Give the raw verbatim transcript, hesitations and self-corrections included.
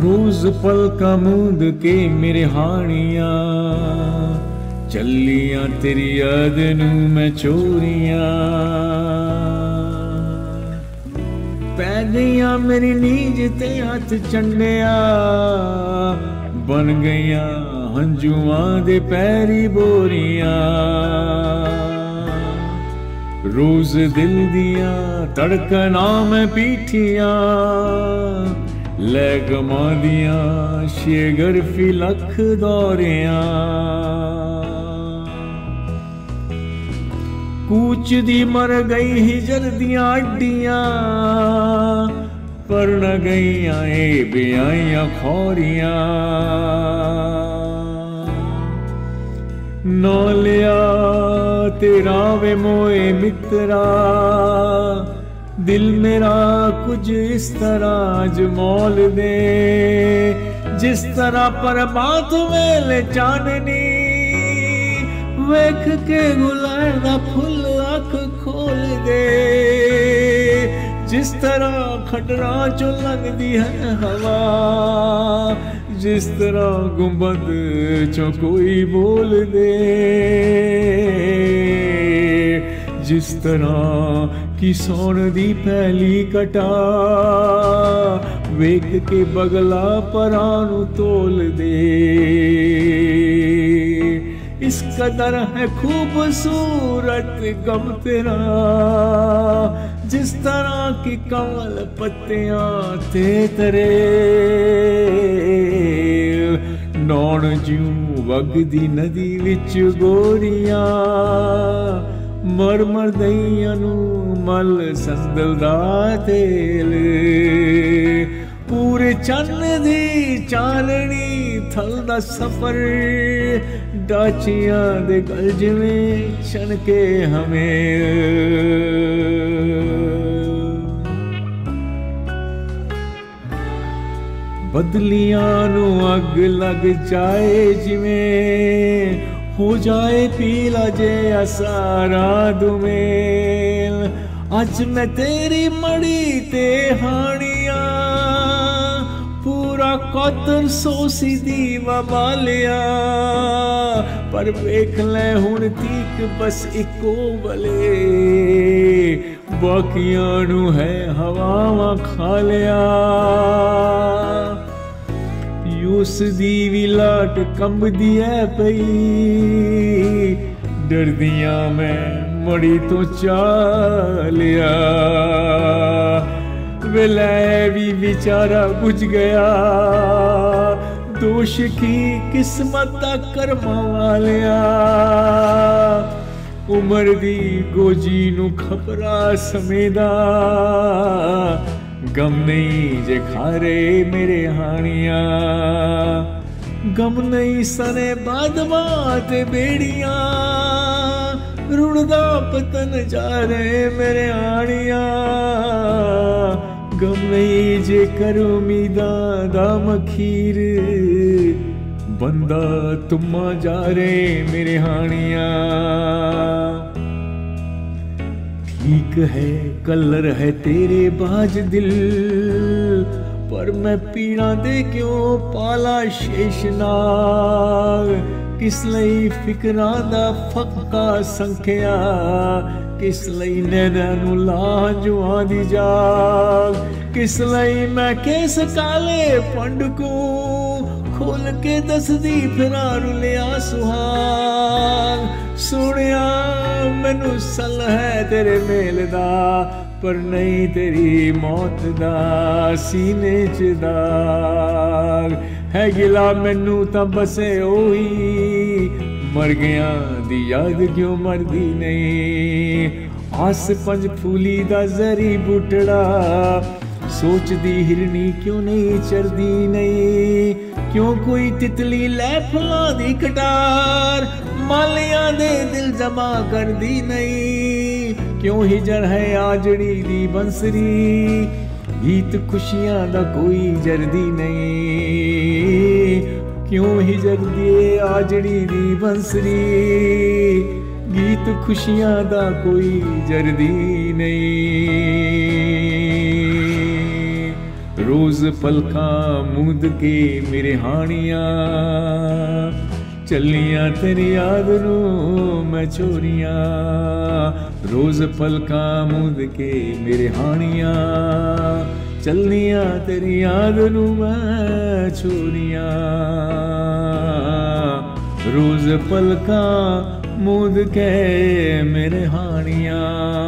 रोज पलका मूंद के मेरे हानियां चलियां तेरी याद नू मैं चोरियां पै गईयां मेरी नीज ते हथ चंडिया बन गईयां हंजुआं दे पैरी बोरियां रोज दिल दियां धड़कनां मैं पीठियां लै गमा दियां शेगरफी लख दौरियां कूच दी मर गई हिजर दियां अड्डियां पर न गईयां ए ब्याहियां खौरियां नौ लिया तेरा वे मोए मित्रा दिल मेरा कुछ इस तरह अजमौल दे जिस तरह पर बात वेले चाननी वेख के गुलाब दा फुल अख खोल दे जिस तरह खटरा चो लगदी है हवा जिस तरह गुंबद चो कोई बोल दे जिस तरह की सौन दी पहली कटा वेख के बगला परानू तोल दे इस कदर है खूबसूरत गम तेरा जिस तरह की कमल पत्तियां ते तरे नौन ज्यों वगदी नदी विच गोरियां मर मर दईयां नू मल संदल दा तेल पूरे चन्न दी चाननी थल दा सफर डाचियां दे गल जिवें छनके हमें बदलियां नू अग लग जाए जिवें हो जाए पीला जे सारा दुमेल अज मैं तेरी मड़ी ते हानियां पूरा कौतर सोसी दी वबालिया पर वेख ले हुण तीक बस इको बले बाकियां नू है हवावां खा लिया उस दी भी लाट कंबदी है पई डरदियां मैं मड़ी तो चालिया विलय भी बेचारा बुझ गया दोष की किस्मत कर्मा वालिया उमर दी गोजी नू खपरा समेदा गम नहीं जे खारे मेरे हानियां गम नहीं सने बादमा ते बेड़ियां रुड़दा पतन जा रहे मेरे हानियां गम नहीं जे कर उम्मीदा दा मखीर बंदा तुमा जा रहे मेरे हानियां ठीक है कलर है तेरे बाज दिल पर मैं पीड़ा दे क्यों पाला शेषनाग किस लई फिकरां दा फक्का संख्या किस लई नैना नू लाजुआं दी जाग किस लई मैं केस काले पंड को खोल के दसदी फिरा रुलिया सुहाग सुनिया मैनू सल है तेरे मेल दा पर नहीं तेरी मौत दा सीने च दाग है गिला मैनू तां बसे ओही मर गया दी याद क्यों मरदी नहीं आस पंज फूली दा जरी बुटड़ा सोचदी हिरनी क्यों नहीं चरदी नहीं क्यों कोई तितली लै फुलां दी कटार मालियां दे दिल जमा कर दी नहीं क्यों हिजर है आजड़ी दी बंसरी गीत खुशियां दा कोई जरदी नहीं क्यों हिजर दी आजड़ी दी बंसरी गीत खुशियां दा कोई जरदी नहीं रोज पलका मूंद के मेरे हानियां चलियां तेरी याद नू मैं चोरियां रोज पलका मूंद के मेरे हानियां चलियां तेरी याद नू मैं चोरियां रोज पलका मूंद के मेरे हानियां।